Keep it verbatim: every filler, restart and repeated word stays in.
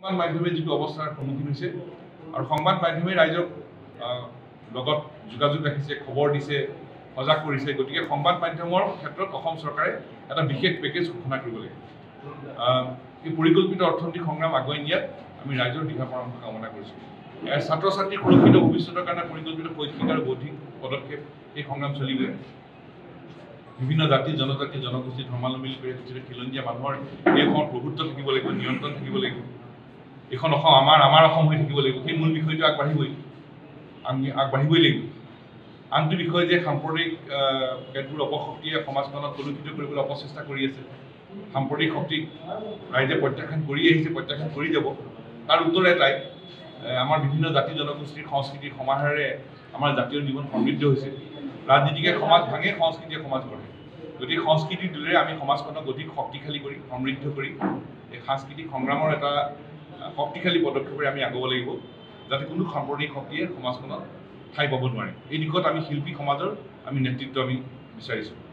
সংবাদ মাধ্যমে যিটো অৱস্থাৰ সন্মুখীন হৈছে আৰু সংবাদ মাধ্যমে ৰাইজক লগত যোগাযোগ ৰাখিছে, খবৰ দিছে, সজাগ কৰিছে। গতিকে সংবাদ মাধ্যমৰ ক্ষেত্ৰত অসম চৰকাৰে এটা বিশেষ পেকেজ ঘোষণা কৰিব লাগে। এই পৰিকল্পিত অৰ্থনৈতিক সংগ্ৰাম আগুৱাই নিয়াত আমি ৰাইজৰ দিহা পৰামৰ্শ কামনা কৰিছোঁ। ছাত্ৰ ছাত্ৰীৰ সুৰক্ষিত ভৱিষ্যতৰ কাৰণে পৰিকল্পিত শৈক্ষিক আৰু বৌদ্ধিক পদক্ষেপ এই সংগ্ৰাম চলিবই। বিভিন্ন জাতি জনজাতি জনগোষ্ঠী ধৰ্মাৱলম্বী কৰি গঠিত খিলঞ্জীয়া মানুহৰ এইখন প্ৰভুত্ব থাকিব লাগিব, নিয়ন্ত্ৰণ থাকিব লাগিব। এইখন অসম আমাৰ আমাৰ অসম হৈ থাকিব লাগিব। সেই মূল বিষয়টো আগবাঢ়িবই, আমি আগবাঢ়িবই লাগিব। আনটো বিষয় যে সাম্প্ৰদায়িক কেতবোৰ অপশক্তিয়ে সমাজখনক কলুষিত কৰিবলৈ অপচেষ্টা কৰি আছে। সাম্প্ৰদায়িক শক্তিক ৰাইজে প্ৰত্যাখ্যান কৰি আহিছে, প্ৰত্যাখ্যান কৰি যাব। তাৰ উত্তৰ এটাই, আমাৰ বিভিন্ন জাতি জনগোষ্ঠীৰ সংস্কৃতিৰ সমাহাৰে আমাৰ জাতীয় জীৱন সমৃদ্ধ হৈছে। ৰাজনীতিকে সমাজ ভাঙে, সংস্কৃতিয়ে সমাজ গঢ়ে। গতিকে সংস্কৃতিৰ দূৰে আমি সমাজখনক অধিক শক্তিশালী কৰি সমৃদ্ধ কৰি এই সাংস্কৃতিক সংগ্ৰামৰ এটা শক্তিশালী পদক্ষেপেৰে আমি আগুৱাব লাগিব, যাতে কোনো সাম্প্ৰদায়িক শক্তিয়ে সমাজখনত ঠাই পাব নোৱাৰে। এই দিশত আমি শিল্পী সমাজৰ আমি নেতৃত্ব আমি বিচাৰিছোঁ।